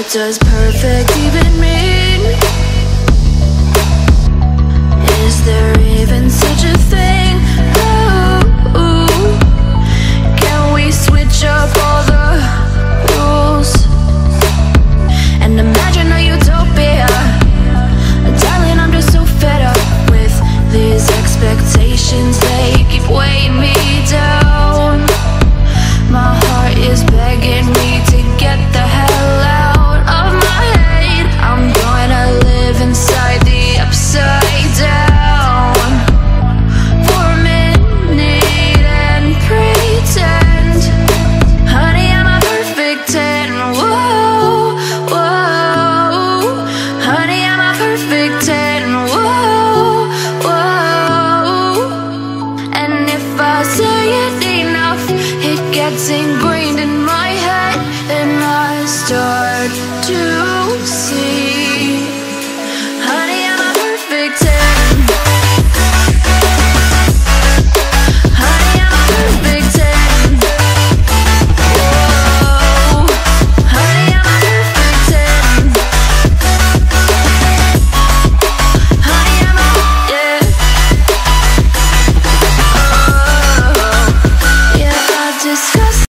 does perfect even mean? Is there even such a thing? Ooh, can we switch up all the rules and imagine a utopia? Darling, I'm just so fed up with these expectations. They keep weighing me down. My heart is begging me to get the hell out of my head. I'm gonna live inside the upside down for a minute and pretend, honey, I'm a perfect 10. Whoa, whoa, honey, I'm a perfect 10. Whoa, whoa, and if I say it enough, it gets ingrained in my head, and I start to